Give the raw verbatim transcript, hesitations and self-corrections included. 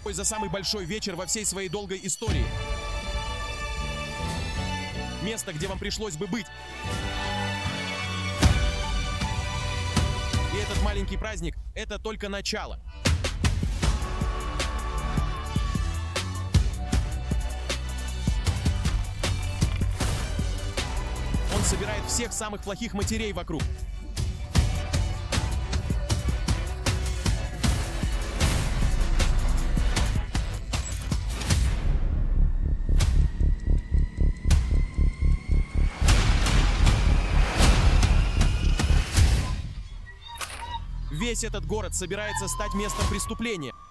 за самый большой вечер во всей своей долгой истории. Место, где вам пришлось бы быть. И этот маленький праздник — это только начало. Он собирает всех самых плохих матерей вокруг. Весь этот город собирается стать местом преступления.